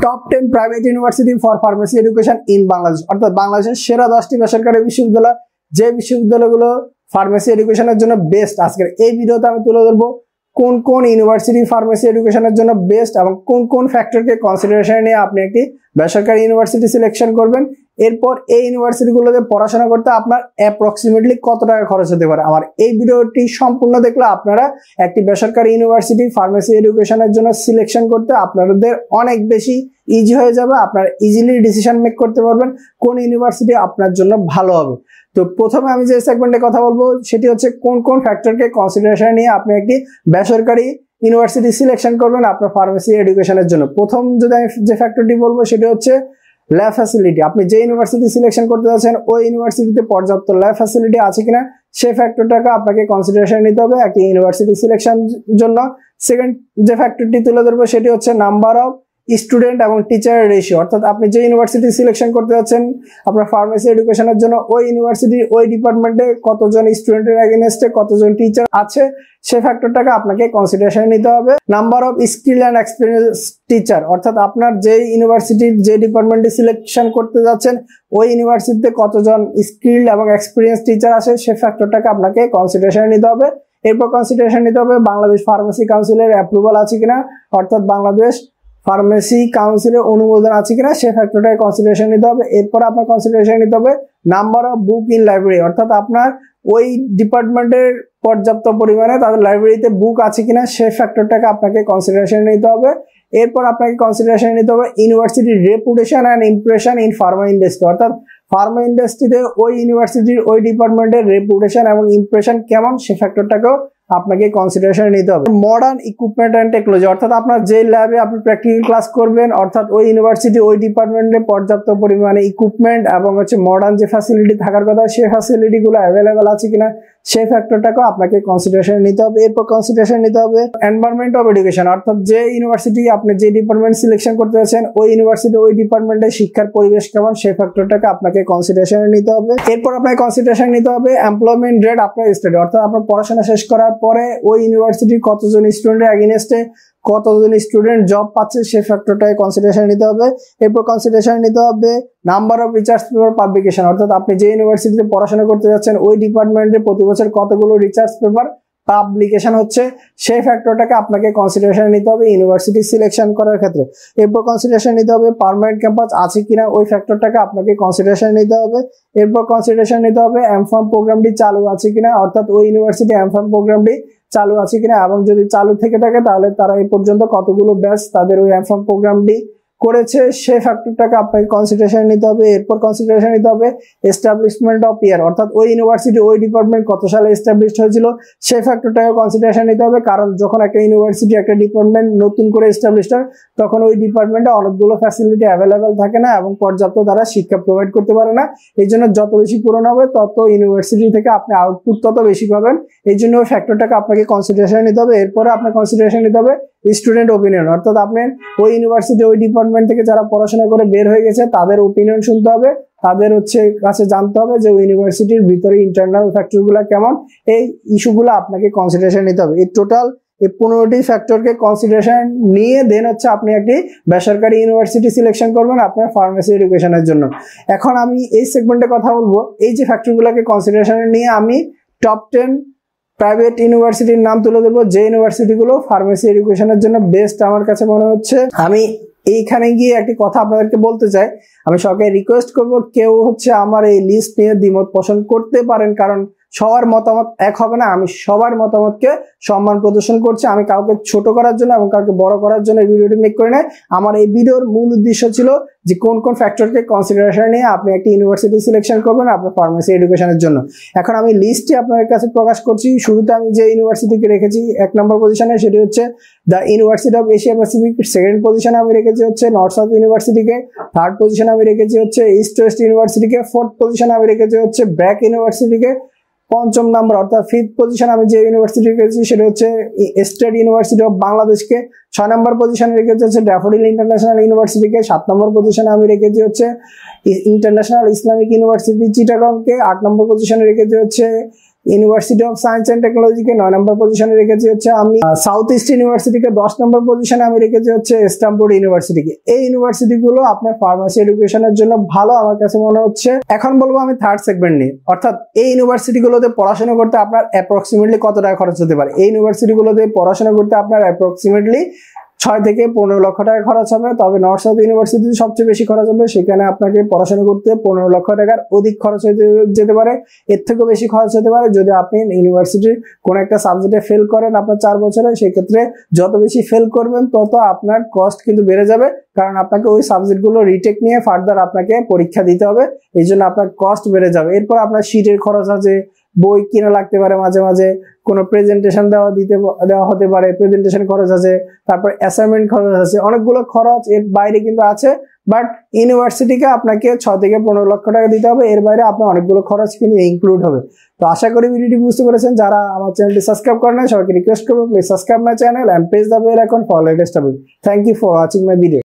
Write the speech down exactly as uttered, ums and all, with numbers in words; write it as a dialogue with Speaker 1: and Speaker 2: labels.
Speaker 1: Top ten private university for pharmacy education in Bangladesh, অর্থাৎ বাংলাদেশের সেরা দশটি বেসরকারি বিশ্ববিদ্যালয়, যে বিশ্ববিদ্যালয়গুলো ফার্মেসি এডুকেশনের জন্য বেস্ট। আজকের এই ভিডিওতে আমি তুলে ধরবো কোন কোন ইউনিভার্সিটি ফার্মেসি এডুকেশনের জন্য বেস্ট এবং কোন কোন ফ্যাক্টরকে কনসিডারেশনে নিয়ে আপনি একটি বেসরকারি ইউনিভার্সিটি সিলেকশন করবেন। এরপর এই ইউনিভার্সিটিগুলোতে পড়াশোনা করতে আপনার অ্যাপ্রক্সিমেটলি কত টাকা খরচ হতে পারে। আমার এই ভিডিওটি সম্পূর্ণ দেখলে আপনারা একটি বেসরকারি ইউনিভার্সিটি ফার্মেসি এডুকেশনের জন্য সিলেকশন করতে আপনাদের অনেক বেশি ইজি হয়ে যাবে। আপনারা ইজিলি ডিসিশন মেক করতে পারবেন কোন ইউনিভার্সিটি আপনার জন্য ভালো হবে। তো প্রথমে আমি যে সেগমেন্টে কথা বলবো সেটি হচ্ছে কোন কোন ফ্যাক্টরকে কনসিডারেশনে নিয়ে আপনি একটি বেসরকারি ইউনিভার্সিটি সিলেকশন করবেন আপনার ফার্মেসি এডুকেশনের জন্য। প্রথম যদি আমি যে ফ্যাক্টরটি বলবো সেটি হচ্ছে ল্যাব ফ্যাসিলিটি। আপনি যে ইউনিভার্সিটি সিলেকশন করতে যাচ্ছেন ওই ইউনিভার্সিটিতে পর্যাপ্ত ল্যাব ফ্যাসিলিটি আছে কিনা সেই ফ্যাক্টরটাকে আপনাকে কনসিডারেশন নিতে হবে একটি ইউনিভার্সিটি সিলেকশন জন্য। সেকেন্ড যে ফ্যাক্টরটি তুলে ধরবো সেটি হচ্ছে নাম্বার অফ স্টুডেন্ট এবং টিচারের রেশিও, অর্থাৎ আপনি যে ইউনিভার্সিটি সিলেকশন করতে যাচ্ছেন আপনার ফার্মেসি এডুকেশনের জন্য ওই ইউনিভার্সিটির ওই ডিপার্টমেন্টে কতজন স্টুডেন্টের এগেইনস্টে কতজন টিচার আছে সেই ফ্যাক্টরটাকে আপনাকে কনসিডারেশন নিতে হবে। Number of skill and experience teacher, অর্থাৎ আপনার যে ইউনিভার্সিটির যে ডিপার্টমেন্টে সিলেকশন করতে যাচ্ছেন ওই ইউনিভার্সিটিতে কতজন স্কিল এবং এক্সপিরিয়েন্স টিচার আছে সেই ফ্যাক্টরটাকে আপনাকে কনসিডারেশন নিতে হবে। এরপর কনসিডারেশন নিতে হবে বাংলাদেশ ফার্মেসি কাউন্সিলের অ্যাপ্রুভাল আছে কিনা, অর্থাৎ বাংলাদেশ ফার্মেসি কাউন্সিলের অনুমোদন আছে কিনা সেই ফ্যাক্টরটাকে কনসিডারেশন নিতে হবে। এরপর আপনার কনসিডারেশন নিতে হবে number of book in library, অর্থাৎ আপনার ওই ডিপার্টমেন্টের পর্যাপ্ত পরিমাণে তাদের লাইব্রেরিতে বুক আছে কিনা সেই ফ্যাক্টরটাকে আপনাকে কনসিডারেশন নিতে হবে। এরপর আপনাকে কনসিডারেশন নিতে হবে ইউনিভার্সিটির reputation and impression in pharma industry, অর্থাৎ ফার্মা ইন্ডাস্ট্রিতে ওই ইউনিভার্সিটির ওই ডিপার্টমেন্টের রেপুটেশন এবং ইমপ্রেশন কেমন সেই ফ্যাক্টরটাকেও আপনাকে কনসিডারেশন নিতে হবে। মডার্ন ইকুইপমেন্ট অ্যান্ড টেকনোলজি, অর্থাৎ আপনার যে ল্যাবে আপনি প্র্যাকটিক্যাল ক্লাস করবেন অর্থাৎ ওই ইউনিভার্সিটি ওই ডিপার্টমেন্টে পর্যাপ্ত পরিমাণে ইকুইপমেন্ট এবং হচ্ছে মডার্ন যে ফ্যাসিলিটি থাকার কথা সেই ফ্যাসিলিটিগুলো অ্যাভেলেবেল আছে কিনা সেই ফ্যাক্টরটাকেও আপনাকে কনসিডারেশন নিতে হবে। এরপর কনসিডারেশন নিতে হবে এনভায়রনমেন্ট অফ এডুকেশন, অর্থাৎ যে ইউনিভার্সিটি আপনি যে ডিপার্টমেন্ট সিলেকশন করতে যাচ্ছেন ওই ইউনিভার্সিটি ওই ডিপার্টমেন্টের শিক্ষার পরিবেশ কেমন সেই ফ্যাক্টরটাকে আপনাকে কনসিডারেশন নিতে হবে। এরপর আপনাকে কনসিডারেশন নিতে হবে এমপ্লয়মেন্ট রেট আপনার স্টাডি, অর্থাৎ আপনার পড়াশোনা শেষ করার পরে ওই ইউনিভার্সিটির কতজন স্টুডেন্টের এগেইনস্টে কতজন স্টুডেন্ট জব পাচ্ছে সেই ফ্যাক্টরটাকে কনসিডারেশন নিতে হবে। এরপর কনসিডারেশন নিতে হবে number of research paper publication, অর্থাৎ আপনি যে ইউনিভার্সিটিতে পড়াশোনা করতে যাচ্ছেন ওই ডিপার্টমেন্টে প্রতি বছর কতগুলো রিসার্চ পেপার পাবলিকেশন হচ্ছে সেই ফ্যাক্টরটাকে আপনাকে কনসিডারেশন নিতে হবে ইউনিভার্সিটি সিলেকশন করার ক্ষেত্রে। এরপর কনসিডারেশন নিতে হবে পার্মানেন্ট ক্যাম্পাস আছে কিনা ওই ফ্যাক্টরটাকে আপনাকে কনসিডারেশন নিতে হবে। এরপর কনসিডারেশন নিতে হবে এমফার্ম প্রোগ্রামটি চালু আছে কিনা, অর্থাৎ ওই ইউনিভার্সিটি এমফার্ম প্রোগ্রামটি চালু আছে কিনা এবং যদি চালু থেকে থাকে তাহলে তারা এই পর্যন্ত কতগুলো ব্যাচ তাদের ওই এমফার্ম প্রোগ্রামটি করেছে সেই ফ্যাক্টরটাকে আপনাকে কনসিডারেশন নিতে হবে। এরপর কনসিডারেশন নিতে হবে এস্টাবলিশমেন্ট অফ ইয়ার, অর্থাৎ ওই ইউনিভার্সিটি ওই ডিপার্টমেন্ট কত সালে এস্টাবলিশড হয়েছিল সেই ফ্যাক্টরটাকে কনসিডারেশন নিতে হবে। কারণ যখন একটা ইউনিভার্সিটি একটা ডিপার্টমেন্ট নতুন করে এস্টাবলিশড হয় তখন ওই ডিপার্টমেন্টে অনেকগুলো ফ্যাসিলিটি অ্যাভেলেবেল থাকে না এবং পর্যাপ্ত তারা শিক্ষা প্রোভাইড করতে পারে না। এই জন্য যত বেশি পুরনো হবে তত ইউনিভার্সিটি থেকে আপনি আউটপুট তত বেশি পাবেন, এই জন্য ওই ফ্যাক্টরটাকে আপনাকে কনসিডারেশন নিতে হবে। এরপরে আপনার কনসিডারেশন নিতে হবে স্টুডেন্ট ওপিনিয়ন, অর্থাৎ আপনার ওই ইউনিভার্সিটি ওই ডিপার্টমেন্ট থেকে যারা পড়াশোনা করে বের হয়ে গেছে তাদের ওপিনিয়ন শুনতে হবে, তাদের হচ্ছে কাছে জানতে হবে যে ইউনিভার্সিটির ভিতরে ইন্টারনাল ফ্যাক্টরগুলো কেমন, এই ইস্যুগুলো আপনাকে কনসিডারেশন নিতে হবে। এই টোটাল এই পনেরোটি ফ্যাক্টরকে কনসিডারেশন নিয়ে দেন হচ্ছে আপনি একটি বেসরকারি ইউনিভার্সিটি সিলেকশন করবেন আপনার ফার্মেসি এডুকেশনের জন্য। এখন আমি এই সেগমেন্টে কথা বলবো এই যে ফ্যাক্টরগুলোকে কনসিডারেশন নিয়ে আমি টপ টেন প্রাইভেট ইউনিভার্সিটির নাম তুলে ধরবো যে ইউনিভার্সিটিগুলো ফার্মেসি এডুকেশনের জন্য বেস্ট আমার কাছে মনে হচ্ছে। আমি এইখানে গিয়ে একটি কথা আপনাদেরকে বলতে চাই, আমি সবাইকে রিকোয়েস্ট করব কেউ হচ্ছে আমার এই লিস্ট নিয়ে দ্বিমত পোষণ করতে পারেন, কারণ সবার মতামত এক হবে না। আমি সবার মতামতকে সম্মান প্রদর্শন করছি, আমি কাউকে ছোট করার জন্য এবং কাউকে বড় করার জন্য এই ভিডিওটি মেক করে নেয়। আমার এই ভিডিওর মূল উদ্দেশ্য ছিল যে কোন কোন ফ্যাক্টরকে কনসিডারেশন নিয়ে আপনি একটি ইউনিভার্সিটি সিলেকশন করবেন আপনার ফার্মেসি এডুকেশনের জন্য। এখন আমি লিস্টটি আপনাদের কাছে প্রকাশ করছি। শুরুতে আমি যে ইউনিভার্সিটিকে রেখেছি এক নম্বর পজিশনে সেটি হচ্ছে the university of Asia Pacific. Second পজিশনে আমি রেখেছি হচ্ছে নর্থ সাউথ ইউনিভার্সিটিকে। থার্ড পজিশনে আমি রেখেছি হচ্ছে ইস্ট ওয়েস্ট ইউনিভার্সিটিকে। ফোর্থ পজিশনে আমি রেখেছি হচ্ছে ব্র্যাক ইউনিভার্সিটিকে। পঞ্চম নাম্বার অর্থাৎ ফিফথ পজিশন আমি যে ইউনিভার্সিটি রেখেছি সেটা হচ্ছে স্টেট ইউনিভার্সিটি অফ বাংলাদেশকে। ছয় নম্বর পজিশনে রেখেছি হচ্ছে ড্যাফোডিল ইন্টারন্যাশনাল ইউনিভার্সিটিকে। সাত নম্বর পজিশনে আমি রেখেছি হচ্ছে ইন্টারন্যাশনাল ইসলামিক ইউনিভার্সিটি চিটাগংকে। আট নম্বর পজিশনে রেখেছি হচ্ছে ইউনিভার্সিটি অফ সায়েন্স অ্যান্ড টেকনোলজিকে নয় নম্বর পজিশনে রেখেছি হচ্ছে আমি, সাউথ ইস্ট ইউনিভার্সিটিকে দশ নম্বর পজিশনে আমি রেখেছি হচ্ছে স্ট্যামফোর্ড ইউনিভার্সিটিকে। এই ইউনিভার্সিটি গুলো আপনার ফার্মাসি এডুকেশনের জন্য ভালো আমার কাছে মনে হচ্ছে। এখন বলবো আমি থার্ড সেগমেন্ট নিয়ে, অর্থাৎ এই ইউনিভার্সিটি গুলোতে পড়াশোনা করতে আপনার অ্যাপ্রক্সিমেটলি কত টাকা খরচ হতে পারে। এই ইউনিভার্সিটি গুলোতে পড়াশোনা করতে আপনার অ্যাপ্রক্সিমেটলি ছয় থেকে পনেরো লক্ষ টাকা খরচ হবে। তবে নর্থ সাউথ ইউনিভার্সিটিতে সবচেয়ে বেশি খরচ হবে, সেখানে আপনাকে পড়াশোনা করতে পনেরো লক্ষ টাকার অধিক খরচ হতে যেতে পারে, এর থেকেও বেশি খরচ হতে পারে যদি আপনি ইউনিভার্সিটির কোনো একটা সাবজেক্টে ফেল করেন আপনার চার বছরে। সেক্ষেত্রে যত বেশি ফেল করবেন তত আপনার কস্ট কিন্তু বেড়ে যাবে, কারণ আপনাকে ওই সাবজেক্টগুলো রিটেক নিয়ে ফার্দার আপনাকে পরীক্ষা দিতে হবে, এই জন্য আপনার কস্ট বেড়ে যাবে। এরপর আপনার সিটের খরচ আছে, বই কিনা লাগতে পারে, মাঝে মাঝে কোনো প্রেজেন্টেশন দেওয়া দিতে দেওয়া হতে পারে, প্রেজেন্টেশন খরচ আছে, তারপর অ্যাসাইনমেন্ট খরচ আছে, অনেকগুলো খরচ এর বাইরে কিন্তু আছে। বাট ইউনিভার্সিটিকে আপনাকে ছ থেকে পনেরো লক্ষ টাকা দিতে হবে, এর বাইরে আপনার অনেকগুলো খরচ কিন্তু ইনক্লুড হবে। তো আশা করি ভিডিওটি বুঝতে পেরেছেন। যারা আমার চ্যানেলটি সাবস্ক্রাইব করেন নাই সবাইকে রিকোয়েস্ট করবো please subscribe my channel and press the bell icon for latest update. Thank you for watching my video.